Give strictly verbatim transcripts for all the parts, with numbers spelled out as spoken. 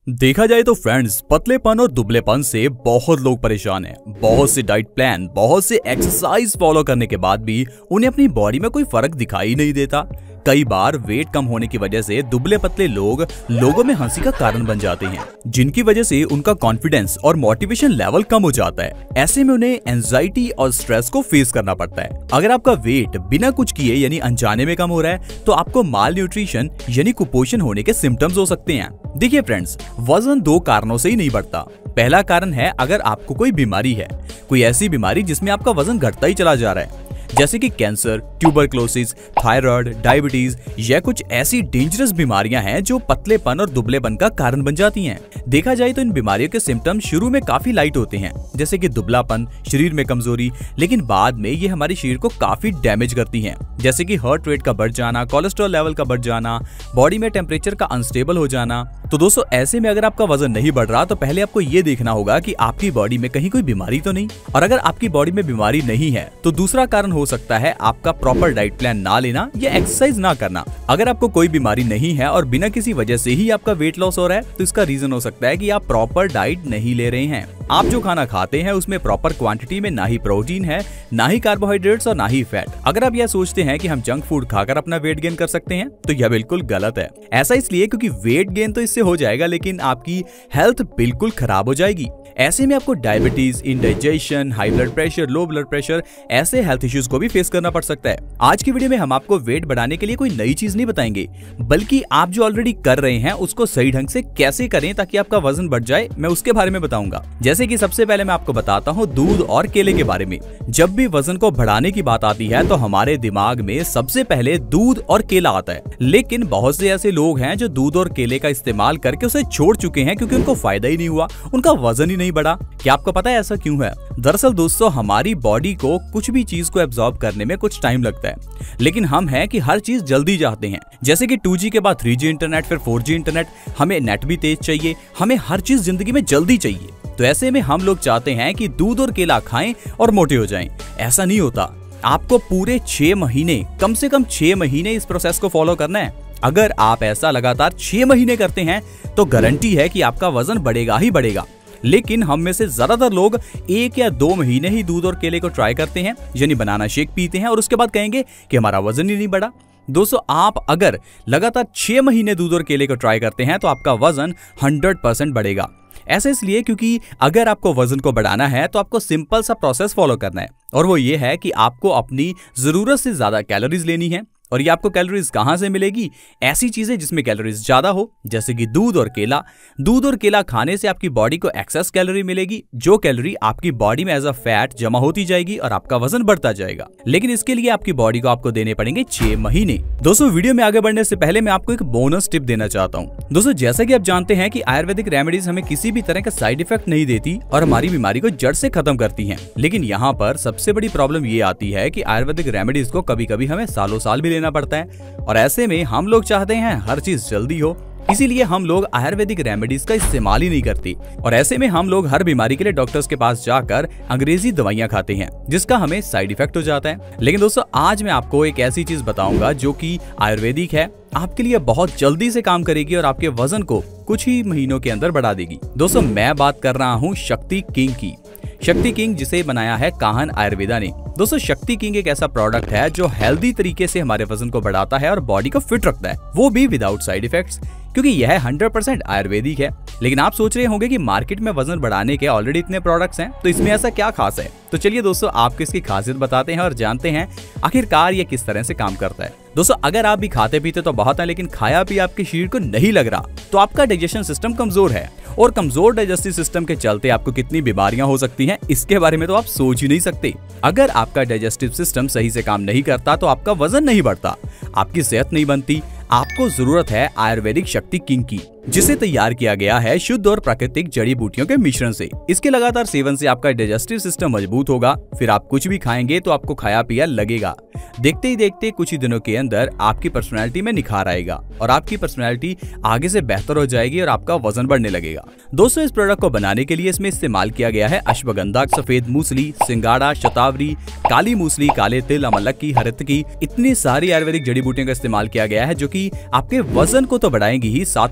देखा जाए तो फ्रेंड्स, पतलेपन और दुबलेपन से बहुत लोग परेशान हैं। बहुत से डाइट प्लान, बहुत से एक्सरसाइज फॉलो करने के बाद भी उन्हें अपनी बॉडी में कोई फर्क दिखाई नहीं देता। कई बार वेट कम होने की वजह से दुबले पतले लोग लोगों में हंसी का कारण बन जाते हैं, जिनकी वजह से उनका कॉन्फिडेंस और मोटिवेशन लेवल कम हो जाता है। ऐसे में उन्हें एंजाइटी और स्ट्रेस को फेस करना पड़ता है। अगर आपका वेट बिना कुछ किए यानी अनजाने में कम हो रहा है तो आपको माल न्यूट्रिशन यानी कुपोषण होने के सिम्टम्स हो सकते हैं। देखिए फ्रेंड्स, वजन दो कारणों से ही नहीं बढ़ता। पहला कारण है अगर आपको कोई बीमारी है, कोई ऐसी बीमारी जिसमें आपका वजन घटता ही चला जा रहा है, जैसे कि कैंसर, ट्यूबरक्लोसिस, थायराइड, डायबिटीज या कुछ ऐसी डेंजरस बीमारियां हैं जो पतलेपन और दुबलेपन का कारण बन जाती हैं। देखा जाए तो इन बीमारियों के सिम्टम्स शुरू में काफी लाइट होते हैं, जैसे कि दुबलापन, शरीर में कमजोरी, लेकिन बाद में ये हमारे शरीर को काफी डैमेज करती हैं, जैसे कि हार्ट रेट का बढ़ जाना, कोलेस्ट्रॉल लेवल का बढ़ जाना, बॉडी में टेम्परेचर का अनस्टेबल हो जाना। तो दोस्तों, ऐसे में अगर आपका वजन नहीं बढ़ रहा तो पहले आपको ये देखना होगा कि आपकी बॉडी में कहीं कोई बीमारी तो नहीं। और अगर आपकी बॉडी में बीमारी नहीं है तो दूसरा कारण हो सकता है आपका प्रॉपर डाइट प्लान ना लेना या एक्सरसाइज ना करना। अगर आपको कोई बीमारी नहीं है और बिना किसी वजह से ही आपका वेट लॉस हो रहा है तो इसका रीजन हो सकता है कि आप प्रॉपर डाइट नहीं ले रहे हैं। आप जो खाना खाते हैं उसमें प्रॉपर क्वांटिटी में ना ही प्रोटीन है, ना ही कार्बोहाइड्रेट्स और ना ही फैट। अगर आप यह सोचते हैं कि हम जंक फूड खाकर अपना वेट गेन कर सकते हैं तो यह बिल्कुल गलत है। ऐसा इसलिए क्योंकि वेट गेन तो इससे हो जाएगा लेकिन आपकी हेल्थ बिल्कुल खराब हो जाएगी। ऐसे में आपको diabetes, indigestion, high blood pressure, low blood pressure ऐसे हेल्थ इश्यूज को भी फेस करना पड़ सकता है। आज की वीडियो में हम आपको वेट बढ़ाने के लिए कोई नई चीज नहीं बताएंगे, बल्कि आप जो ऑलरेडी कर रहे हैं उसको सही ढंग से कैसे करें ताकि आपका वजन बढ़ जाए, मैं उसके बारे में बताऊंगा। जैसे कि सबसे पहले मैं आपको बताता हूँ दूध और केले के बारे में। जब भी वजन को बढ़ाने की बात आती है तो हमारे दिमाग में सबसे पहले दूध और केला आता है, लेकिन बहुत से ऐसे लोग हैं जो दूध और केले का इस्तेमाल करके उसे छोड़ चुके हैं क्योंकि उनको फायदा ही नहीं हुआ, उनका वजन ही नहीं बढ़ा। क्या आपको पता है ऐसा क्यों है? दरअसल दोस्तों, हमारी बॉडी को कुछ भी चीज को एब्जॉर्ब करने में कुछ टाइम लगता है, लेकिन हम हैं कि हर चीज जल्दी चाहते हैं। जैसे कि टू जी के बाद थ्री जी इंटरनेट, फिर फोर जी इंटरनेट, हमें नेट भी तेज चाहिए, हमें हर चीज जिंदगी में जल्दी चाहिए। तो ऐसे में हम लोग चाहते हैं कि दूध और केला खाएं और मोटे हो जाएं। ऐसा नहीं होता। आपको पूरे छह महीने, कम से कम छह महीने इस प्रोसेस को फॉलो करना है। अगर आप ऐसा लगातार छह महीने करते हैं तो गारंटी है कि आपका वजन बढ़ेगा ही बढ़ेगा। लेकिन हम में से ज्यादातर लोग एक या दो महीने ही दूध और केले को ट्राई करते हैं, यानी बनाना शेक पीते हैं और उसके बाद कहेंगे कि हमारा वजन ही नहीं बढ़ा। दोस्तों, आप अगर लगातार छह महीने दूध और केले को ट्राई करते हैं तो आपका वजन हंड्रेड परसेंट बढ़ेगा। ऐसा इसलिए क्योंकि अगर आपको वजन को बढ़ाना है तो आपको सिंपल सा प्रोसेस फॉलो करना है, और वो ये है कि आपको अपनी जरूरत से ज्यादा कैलोरीज लेनी है। और ये आपको कैलोरीज कहां से मिलेगी? ऐसी चीजें जिसमें कैलोरीज ज्यादा हो, जैसे कि दूध और केला। दूध और केला खाने से आपकी बॉडी को एक्सेस कैलोरी मिलेगी, जो कैलोरी आपकी बॉडी में एज अ फैट जमा होती जाएगी और आपका वजन बढ़ता जाएगा। लेकिन इसके लिए आपकी बॉडी को आपको देने पड़ेंगे छह महीने। दोस्तों, वीडियो में आगे बढ़ने से पहले मैं आपको एक बोनस टिप देना चाहता हूँ। दोस्तों, जैसा कि आप जानते हैं कि आयुर्वेदिक रेमेडीज हमें किसी भी तरह का साइड इफेक्ट नहीं देती और हमारी बीमारी को जड़ से खत्म करती है। लेकिन यहाँ पर सबसे बड़ी प्रॉब्लम ये आती है कि आयुर्वेदिक रेमेडीज को कभी कभी हमें सालों साल भी लेना पड़ता है, और ऐसे में हम लोग चाहते हैं हर चीज जल्दी हो, इसीलिए हम लोग आयुर्वेदिक रेमेडीज का इस्तेमाल ही नहीं करते। और ऐसे में हम लोग हर बीमारी के लिए डॉक्टर्स के पास जाकर अंग्रेजी दवाइयां खाते हैं, जिसका हमें साइड इफेक्ट हो जाता है। लेकिन दोस्तों, आज मैं आपको एक ऐसी चीज बताऊंगा जो कि आयुर्वेदिक है, आपके लिए बहुत जल्दी से काम करेगी और आपके वजन को कुछ ही महीनों के अंदर बढ़ा देगी। दोस्तों, मैं बात कर रहा हूँ शक्ति किंग की। शक्ति किंग, जिसे बनाया है काहन आयुर्वेदा ने। दोस्तों, शक्ति किंग एक ऐसा प्रोडक्ट है जो हेल्दी तरीके से हमारे वजन को बढ़ाता है और बॉडी को फिट रखता है, वो भी विदाउट साइड इफेक्ट्स, क्योंकि यह हंड्रेड परसेंट आयुर्वेदिक है। लेकिन आप सोच रहे होंगे कि मार्केट में वजन बढ़ाने के ऑलरेडी इतने प्रोडक्ट्स हैं, तो इसमें ऐसा क्या खास है? तो चलिए दोस्तों, आपको इसकी खासियत बताते हैं और जानते हैं आखिरकार ये किस तरह से काम करता है। दोस्तों, अगर आप भी खाते पीते तो बहुत है, लेकिन खाया भी आपके शरीर को नहीं लग रहा, तो आपका डाइजेशन सिस्टम कमजोर है, और कमजोर डाइजेस्टिव सिस्टम के चलते आपको कितनी बीमारियां हो सकती हैं, इसके बारे में तो आप सोच ही नहीं सकते। अगर आपका डाइजेस्टिव सिस्टम सही से काम नहीं करता तो आपका वजन नहीं बढ़ता, आपकी सेहत नहीं बनती। आपको जरूरत है आयुर्वेदिक शक्ति किंग की, जिसे तैयार किया गया है शुद्ध और प्राकृतिक जड़ी बूटियों के मिश्रण से। इसके लगातार सेवन से आपका डाइजेस्टिव सिस्टम मजबूत होगा, फिर आप कुछ भी खाएंगे तो आपको खाया पिया लगेगा। देखते ही देखते कुछ ही दिनों के अंदर आपकी पर्सनैलिटी में निखार आएगा और आपकी पर्सनैलिटी आगे से बेहतर हो जाएगी और आपका वजन बढ़ने लगेगा। दोस्तों, इस प्रोडक्ट को बनाने के लिए इसमें इस्तेमाल किया गया है अश्वगंधा, सफेद मूसली, सिंगाड़ा, शतावरी, काली मूसली, काले तिल, अमलकी, हरतकी, इतनी सारी आयुर्वेदिक जड़ी बूटियों का इस्तेमाल किया गया है जो कि आपके वजन को तो बढ़ाएंगी ही, साथ ही साथ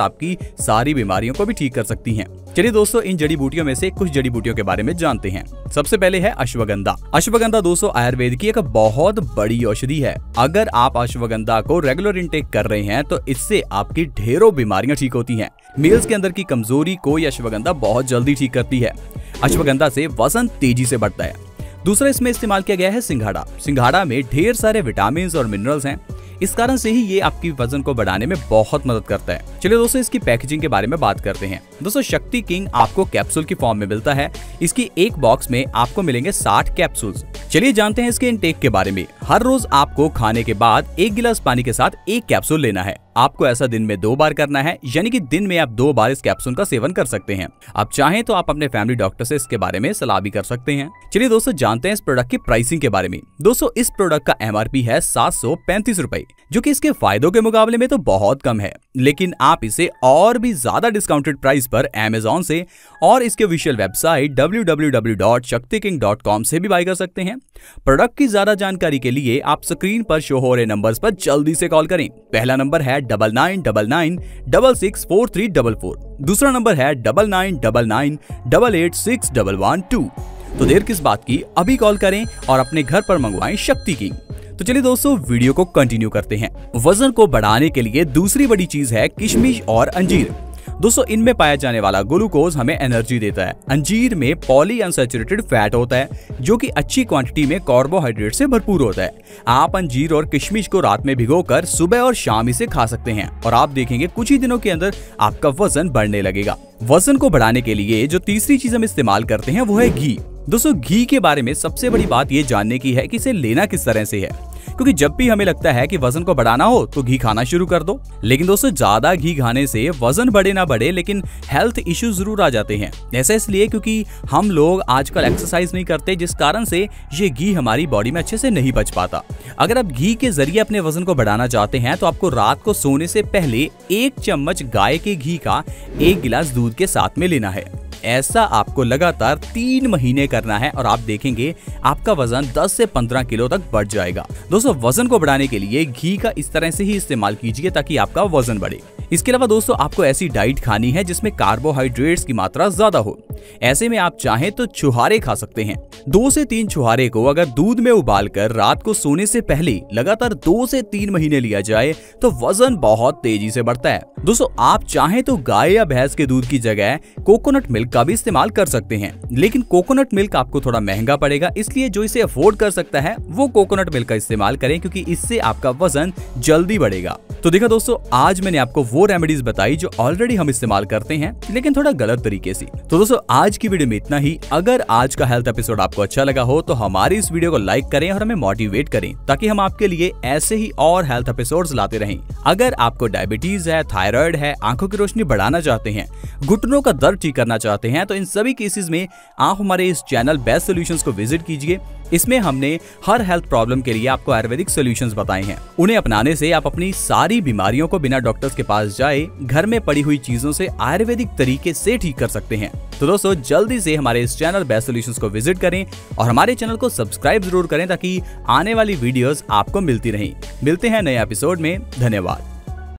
आपकी सारी बीमारियों को भी ठीक कर सकती हैं। चलिए दोस्तों, इन जड़ी बूटियों में से कुछ जड़ी बूटियों के बारे में जानते हैं। सबसे पहले है अश्वगंधा। अश्वगंधा दोस्तों आयुर्वेद की एक बहुत बड़ी औषधि है। अगर आप अश्वगंधा को रेगुलर इंटेक कर रहे हैं तो इससे आपकी ढेरों बीमारियां ठीक होती हैं। मेल्स के अंदर की कमजोरी को यह अश्वगंधा बहुत जल्दी ठीक करती है। अश्वगंधा से वजन तेजी से बढ़ता है। दूसरा इसमें इस्तेमाल किया गया है सिंघाड़ा। सिंघाड़ा में ढेर सारे विटामिन और मिनरल्स हैं, इस कारण से ही ये आपकी वजन को बढ़ाने में बहुत मदद करता है। चलिए दोस्तों, इसकी पैकेजिंग के बारे में बात करते हैं। दोस्तों, शक्ति किंग आपको कैप्सूल की फॉर्म में मिलता है। इसकी एक बॉक्स में आपको मिलेंगे साठ कैप्सूल्स। चलिए जानते हैं इसके इनटेक के बारे में। हर रोज आपको खाने के बाद एक गिलास पानी के साथ एक कैप्सूल लेना है। आपको ऐसा दिन में दो बार करना है, यानी कि दिन में आप दो बार इस कैप्सूल का सेवन कर सकते हैं। आप चाहें तो आप अपने फैमिली डॉक्टर से इसके बारे में सलाह भी कर सकते हैं। चलिए दोस्तों, जानते हैं इस प्रोडक्ट की प्राइसिंग के बारे में। दोस्तों, इस प्रोडक्ट का एमआरपी है सात सौ पैंतीस रुपए, जो कि इसके फायदों के मुकाबले में तो बहुत कम है। लेकिन आप इसे और भी ज्यादा डिस्काउंटेड प्राइस पर अमेज़न से और इसके official website W W W dot Shakti king dot com से भी बाय कर सकते हैं। प्रोडक्ट की ज्यादा जानकारी के लिए आप स्क्रीन पर शो हो रहे नंबर्स पर जल्दी से कॉल करें। पहला नंबर है double nine double nine double six four three double four. दूसरा नंबर है double nine double nine double eight six double one two. तो देर किस बात की, अभी कॉल करें और अपने घर पर मंगवाएं शक्ति किंग। तो चलिए दोस्तों, वीडियो को कंटिन्यू करते हैं। वजन को बढ़ाने के लिए दूसरी बड़ी चीज है किशमिश और अंजीर। दोस्तों, इनमें पाया जाने वाला ग्लूकोज हमें एनर्जी देता है। अंजीर में पॉली अनसैचुरेटेड फैट होता है, जो कि अच्छी क्वांटिटी में कार्बोहाइड्रेट से भरपूर होता है। आप अंजीर और किशमिश को रात में भिगोकर सुबह और शाम इसे खा सकते हैं और आप देखेंगे कुछ ही दिनों के अंदर आपका वजन बढ़ने लगेगा। वजन को बढ़ाने के लिए जो तीसरी चीज हम इस्तेमाल करते हैं वो है घी। दोस्तों, घी के बारे में सबसे बड़ी बात ये जानने की है कि इसे लेना किस तरह से है, क्योंकि जब भी हमें लगता है कि वजन को बढ़ाना हो तो घी खाना शुरू कर दो। लेकिन दोस्तों, ज्यादा घी खाने से वजन बढ़े ना बढ़े लेकिन हेल्थ इश्यू जरूर आ जाते हैं। ऐसा इसलिए क्योंकि हम लोग आजकल एक्सरसाइज नहीं करते, जिस कारण से ये घी हमारी बॉडी में अच्छे से नहीं पच पाता। अगर आप घी के जरिए अपने वजन को बढ़ाना चाहते हैं तो आपको रात को सोने से पहले एक चम्मच गाय के घी का एक गिलास दूध के साथ में लेना है। ऐसा आपको लगातार तीन महीने करना है और आप देखेंगे आपका वजन दस से पंद्रह किलो तक बढ़ जाएगा। दोस्तों, वजन को बढ़ाने के लिए घी का इस तरह से ही इस्तेमाल कीजिए ताकि आपका वजन बढ़े। इसके अलावा दोस्तों, आपको ऐसी डाइट खानी है जिसमें कार्बोहाइड्रेट्स की मात्रा ज्यादा हो। ऐसे में आप चाहें तो छुहारे खा सकते हैं। दो से तीन छुहारे को अगर दूध में उबालकर रात को सोने से पहले लगातार दो से तीन महीने लिया जाए तो वजन बहुत तेजी से बढ़ता है। दोस्तों, आप चाहें तो गाय या भैंस के दूध की जगह कोकोनट मिल्क का भी इस्तेमाल कर सकते हैं, लेकिन कोकोनट मिल्क आपको थोड़ा महंगा पड़ेगा, इसलिए जो इसे अफोर्ड कर सकता है वो कोकोनट मिल्क का इस्तेमाल करें, क्योंकि इससे आपका वजन जल्दी बढ़ेगा। तो देखा दोस्तों, आज मैंने आपको वो रेमेडीज बताई जो ऑलरेडी हम इस्तेमाल करते हैं, लेकिन थोड़ा गलत तरीके से। तो दोस्तों, आज की वीडियो में इतना ही। अगर आज का हेल्थ एपिसोड आपको अच्छा लगा हो तो हमारी इस वीडियो को लाइक करें और हमें मोटिवेट करें, ताकि हम आपके लिए ऐसे ही और हेल्थ एपिसोड्स लाते रहें। अगर आपको डायबिटीज है, थायराइड है, आंखों की रोशनी बढ़ाना चाहते हैं, घुटनों का दर्द ठीक करना चाहते हैं, तो इन सभी केसेस में आप हमारे इस चैनल बेस्ट सॉल्यूशंस को विजिट कीजिए। इसमें हमने हर हेल्थ प्रॉब्लम के लिए आपको आयुर्वेदिक सॉल्यूशंस बताए हैं। उन्हें अपनाने से आप अपनी सारी बीमारियों को बिना डॉक्टर्स के पास जाए घर में पड़ी हुई चीजों से आयुर्वेदिक तरीके से ठीक कर सकते हैं। तो दोस्तों, जल्दी से हमारे इस चैनल बेस्ट सॉल्यूशंस को विजिट करें और हमारे चैनल को सब्सक्राइब जरूर करें, ताकि आने वाली वीडियोस आपको मिलती रहें। मिलते हैं नए एपिसोड में। धन्यवाद।